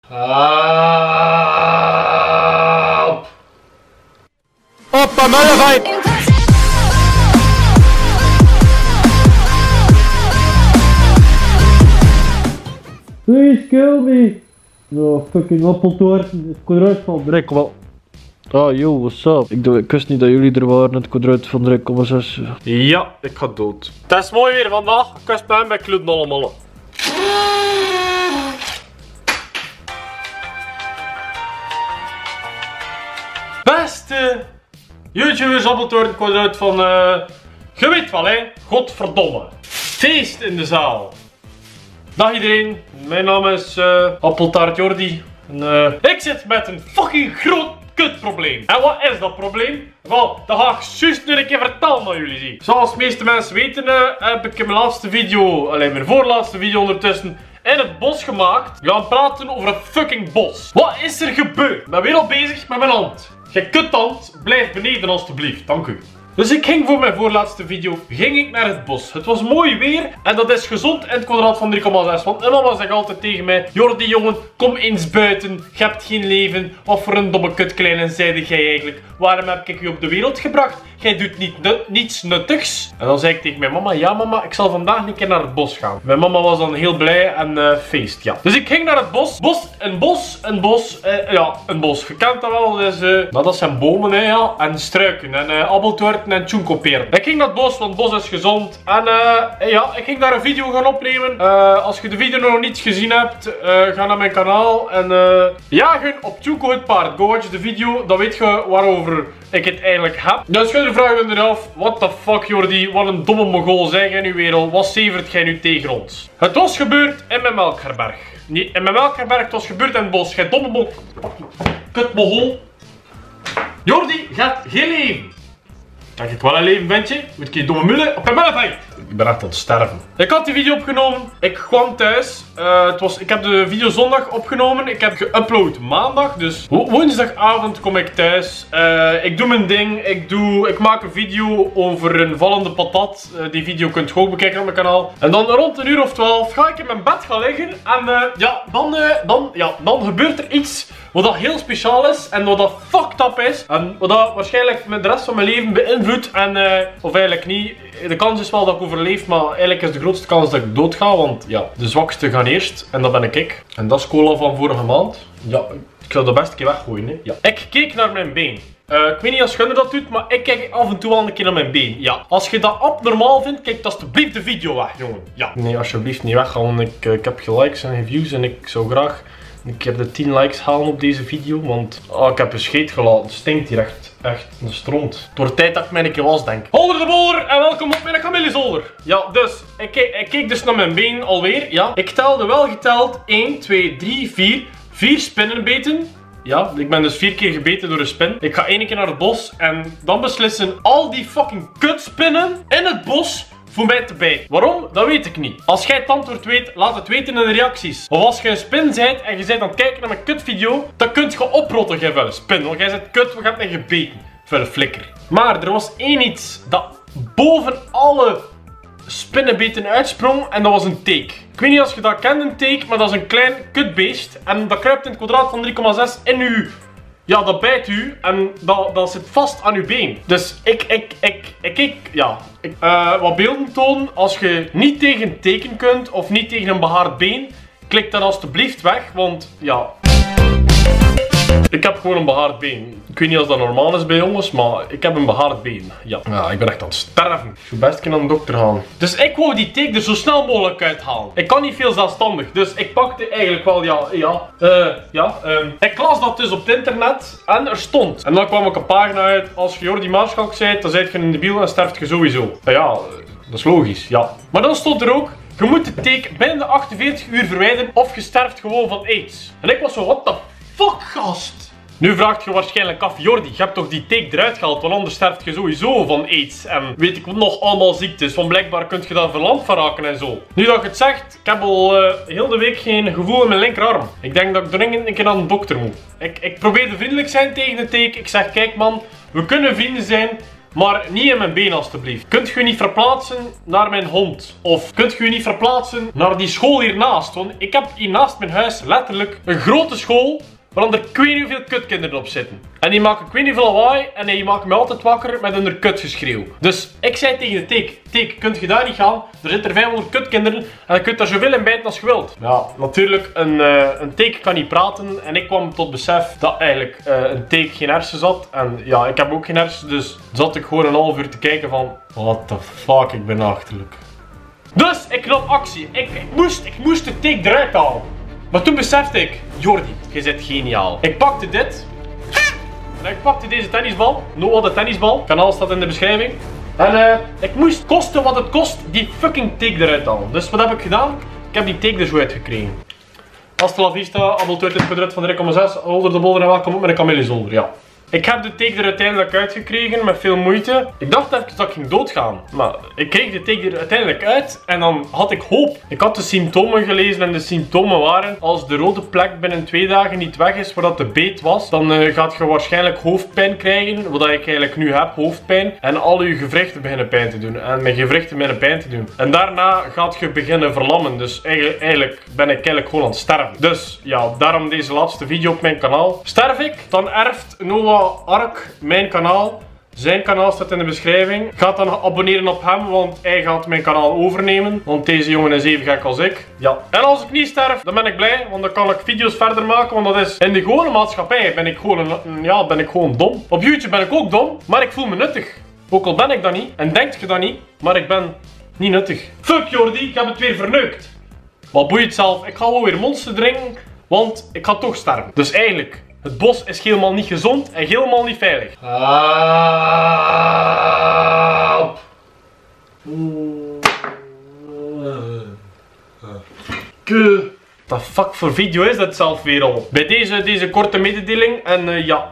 Help! Hoppa, mullevijt! Please kill me! Oh, fucking appeltoort. Het kwadraat van Drek wel. Ah, yo, what's up? Ik wist niet dat jullie er waren, het kwadraat van 3,6. Ja, ik ga dood. Het is mooi weer vandaag. Kust mij met kluten allemaal. Beste YouTubers, appeltoort, kwadraat van je weet wel hè, godverdomme. Feest in de zaal. Dag iedereen, mijn naam is Appeltaart Jordi. En, ik zit met een fucking groot kutprobleem. En wat is dat probleem? Wel, dat ga ik juist nu een keer vertellen aan jullie zie. Zoals de meeste mensen weten heb ik in mijn laatste video, alleen mijn voorlaatste video ondertussen, in het bos gemaakt. We gaan praten over een fucking bos. Wat is er gebeurd? Ik ben weer al bezig met mijn hand. Gij kuthand, blijf beneden alstublieft, dank u. Dus ik ging voor mijn voorlaatste video, ging ik naar het bos. Het was mooi weer en dat is gezond in het kwadraat van 3,6. Want mijn mama zegt altijd tegen mij, Jordi jongen, kom eens buiten, je hebt geen leven. Wat voor een domme kutkleine zeide jij eigenlijk? Waarom heb ik je op de wereld gebracht? Jij doet niets nuttigs. En dan zei ik tegen mijn mama, ja mama, ik zal vandaag een keer naar het bos gaan. Mijn mama was dan heel blij en feest, ja. Dus ik ging naar het bos. Een bos. Je kent dat wel, dus, dat zijn bomen hè, ja. En struiken en appeltoorten en tjoenkoperen. Ik ging naar het bos, want het bos is gezond. En ja, ik ging daar een video gaan opnemen. Als je de video nog niet gezien hebt, ga naar mijn kanaal. En jagen op Tjoeko het paard. Go watch de video, dan weet je waarover ik het eigenlijk heb. Dus jullie vragen me af, what the fuck Jordi, wat een domme mogol zeg jij nu weer al, wat zevert jij nu tegen ons? Het was gebeurd in mijn melkherberg. Nee, in mijn melkherberg, het was gebeurd in het bos. Jij domme mogol. Kut mogol. Jordi gaat geen leven. Denk ik wel een leven ventje, moet ik je domme mullen op mijn melkherberg. Ik ben echt aan het sterven. Ik had die video opgenomen, ik kwam thuis, ik heb de video zondag opgenomen, ik heb geüpload maandag, dus woensdagavond kom ik thuis. Ik doe mijn ding, ik maak een video over een vallende patat, die video kunt je ook bekijken op mijn kanaal. En dan rond 1 uur of 12 ga ik in mijn bed gaan liggen en dan gebeurt er iets wat dat heel speciaal is en wat dat fucked up is en wat dat waarschijnlijk met de rest van mijn leven beïnvloedt en of eigenlijk niet. De kans is wel dat ik overleef, maar eigenlijk is de grootste kans dat ik dood ga, want ja, de zwakste gaan eerst en dat ben ik. En dat is cola van vorige maand. Ja, ik zou dat best een keer weggooien, hè. Ja. Ik keek naar mijn been. Ik weet niet als Gunner dat doet, maar ik kijk af en toe al een keer naar mijn been. Ja, als je dat abnormaal vindt, kijk alsjeblieft de video weg, jongen. Ja. Nee, alsjeblieft niet weggaan, ik heb geen likes en geen views en ik zou graag een keer de 10 likes halen op deze video, want ik heb een scheet gelaten, het stinkt hier echt een stront. Het wordt tijd dat ik mij een keer was, denk. Holder de bolder en welkom op mijn kamillezolder. Ja, dus, ik keek dus naar mijn been alweer, ja. Ik telde wel geteld 1, 2, 3, 4 spinnenbeten. Ja, ik ben dus 4 keer gebeten door een spin. Ik ga 1 keer naar het bos en dan beslissen al die fucking kutspinnen in het bos voor mij te bijten. Waarom? Dat weet ik niet. Als jij het antwoord weet, laat het weten in de reacties. Of als jij een spin bent en je bent aan het kijken naar mijn kutvideo, dan kunt je oprotten, jij vuile spin. Want jij bent kut, we gaan mij gebeten. Vuile flikker. Maar er was één iets dat boven alle spinnenbeten uitsprong en dat was een teek. Ik weet niet als je dat kent, een teek, maar dat is een klein kutbeest. En dat kruipt in het kwadraat van 3,6 in u. Ja, dat bijt u en dat zit vast aan uw been. Dus wat beelden tonen, als je niet tegen een teken kunt of niet tegen een behaard been, klik dan alstublieft weg, want ja, ik heb gewoon een behaard been. Ik weet niet of dat normaal is bij jongens, maar ik heb een behaard been. Ja, ik ben echt aan het sterven. Ik zou best naar de dokter gaan. Dus ik wou die teek er zo snel mogelijk uithalen. Ik kan niet veel zelfstandig, dus ik pakte eigenlijk wel, ik las dat dus op het internet en er stond. En dan kwam ik een pagina uit, als je Jordi Maarschalk bent, dan zijt je een debiel en sterft je sowieso. Ja, dat is logisch, ja. Maar dan stond er ook, je moet de teek binnen de 48 uur verwijderen of je sterft gewoon van AIDS. En ik was zo, what the fuck, gast? Nu vraagt je waarschijnlijk af, Jordi, je hebt toch die teek eruit gehaald, want anders sterft je sowieso van AIDS en weet ik nog allemaal ziektes, want blijkbaar kun je daar verlamd van raken en zo. Nu dat je het zegt, ik heb al heel de week geen gevoel in mijn linkerarm. Ik denk dat ik dringend een keer naar de dokter moet. Ik probeerde vriendelijk zijn tegen de teek, ik zeg, kijk man, we kunnen vrienden zijn, Maar niet in mijn been alstublieft. Kunt je niet verplaatsen naar mijn hond? Of kunt je niet verplaatsen naar die school hiernaast? Want ik heb hier naast mijn huis letterlijk een grote school waar er ik weet niet hoeveel kutkinderen op zitten. En die maken ik weet niet veel lawaai en die maken me altijd wakker met hun kutgeschreeuw. Dus ik zei tegen de Teek, kunt je daar niet gaan? Er zitten er 500 kutkinderen en je kunt daar zoveel in bijten als je wilt. Ja, natuurlijk, een Teek kan niet praten en ik kwam tot besef dat eigenlijk een Teek geen hersens had. En ja, ik heb ook geen hersens, dus zat ik gewoon een half uur te kijken van, what the fuck, ik ben achterlijk. Dus ik nam actie. Ik moest de Teek eruit halen. Maar toen besefte ik, Jordi, je bent geniaal. Ik pakte dit. En ik pakte deze tennisbal. Noah de tennisbal. Kanaal staat in de beschrijving. En ik moest kosten wat het kost die fucking Teek eruit halen. Dus wat heb ik gedaan? Ik heb die Teek er zo uitgekregen. Hasta la vista, abonneer dit gedrukt van 3,6. Holder de bolder en welkom op met een kamille zolder. Ja. Ik heb de Teek er uiteindelijk uitgekregen met veel moeite. Ik dacht even dat ik ging doodgaan. Maar ik kreeg de Teek er uiteindelijk uit en dan had ik hoop. Ik had de symptomen gelezen en de symptomen waren: als de rode plek binnen 2 dagen niet weg is waar dat de beet was, dan gaat je waarschijnlijk hoofdpijn krijgen. Wat ik eigenlijk nu heb, hoofdpijn. En al je gewrichten beginnen pijn te doen. En mijn gewrichten beginnen pijn te doen. En daarna gaat je beginnen verlammen. Dus eigenlijk ben ik gewoon aan het sterven. Dus ja, daarom deze laatste video op mijn kanaal. Sterf ik, dan erft Noah Ark mijn kanaal. Zijn kanaal staat in de beschrijving. Ga dan abonneren op hem, want hij gaat mijn kanaal overnemen. Want deze jongen is even gek als ik. Ja. En als ik niet sterf, dan ben ik blij, want dan kan ik video's verder maken. Want dat is in de gewone maatschappij ben ik gewoon dom. Op YouTube ben ik ook dom, maar ik voel me nuttig. Ook al ben ik dat niet, en denkt je dat niet, maar ik ben niet nuttig. Fuck Jordi, ik heb het weer verneukt. Wat boeit zelf, ik ga wel weer monster drinken, want ik ga toch sterven. Dus eigenlijk, het bos is helemaal niet gezond en helemaal niet veilig. Help! Wat de fuck voor video is dat zelf weer al? Bij deze korte mededeling en ja.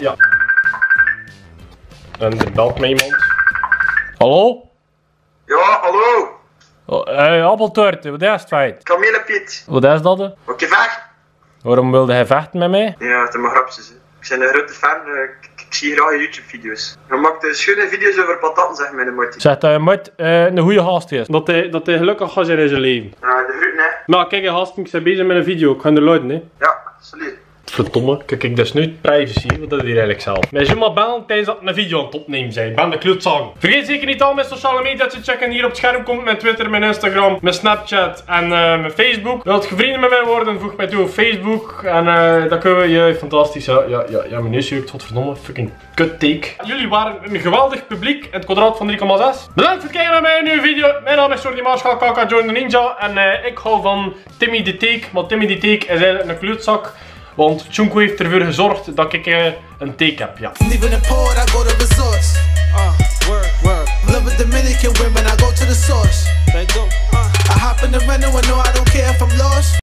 En er belt mij iemand. Hallo? Ja, hallo. Appeltoort, wat is het feit? Kamille Piet. Wat is dat? Oké, vecht. Waarom wilde hij vechten met mij? Ja, dat mag grapjes. Hè. Ik ben een grote fan. Ik zie graag je YouTube-video's. Je maakt schone video's over patatten, zeg mijn motie. Zegt dat je moet een goede gast is. Dat hij gelukkig gaat zijn in zijn leven. Ja, de groeten, hè. Maar kijk, gast, ik ben bezig met een video. Ik ga er luiden, hè. Ja, salut. Verdomme, kijk, dat is nu privacy. Wat is hier eigenlijk zelf? Mij zomaar maar bellen tijdens dat ik een video aan het opnemen zijn. Ik ben de klootzanger. Vergeet zeker niet al mijn sociale media te checken. Hier op het scherm komt mijn Twitter, mijn Instagram, mijn Snapchat en mijn Facebook. Wilt je vrienden met mij worden? Voeg mij toe op Facebook. En dan kunnen we je fantastisch. Ja, mijn neus jeukt, godverdomme. Fucking kut Teek. Jullie waren een geweldig publiek in het kwadraat van 3,6. Bedankt voor het kijken naar mijn nieuwe video. Mijn naam is Jordi Maarschalk, Kaka Join the Ninja. En ik hou van Timmy de Teek. Maar Timmy de Teek is eigenlijk een klootzak. Want Chunko heeft ervoor gezorgd dat ik een Teek heb, ja. Leaving the port, I go to resorts. Love with Dominican women, I go to the source. I hop in the rental and no, I don't care if I'm lost.